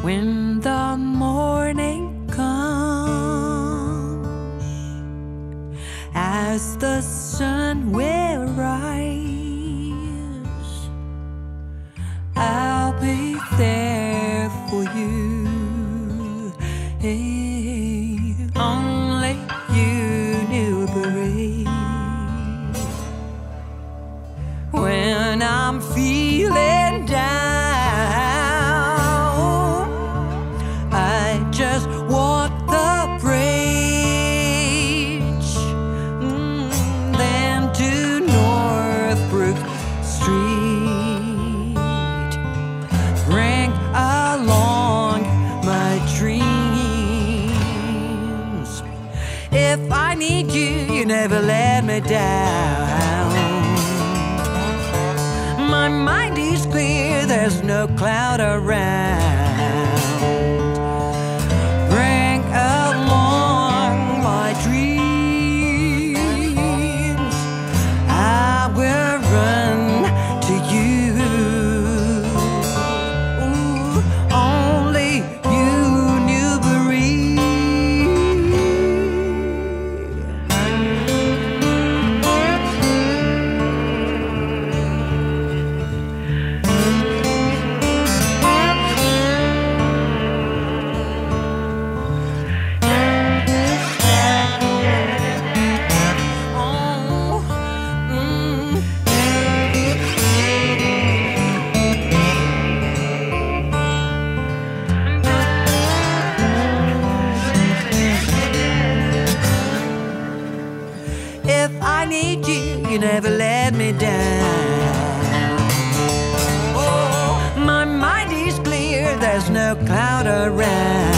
when the morning comes, as the sun will rise, I'll be there for you. Hey, only you, Newbury. When I'm feeling down, I just walk the bridge, then to Northbrook Street. Bring along my dreams. If I need you, you never let me down. My mind is clear, there's no cloud around. Bring along my dreams. I will run to you. Ooh, only you, Newbury. If I need you, you never let me down. Oh, my mind is clear, there's no cloud around.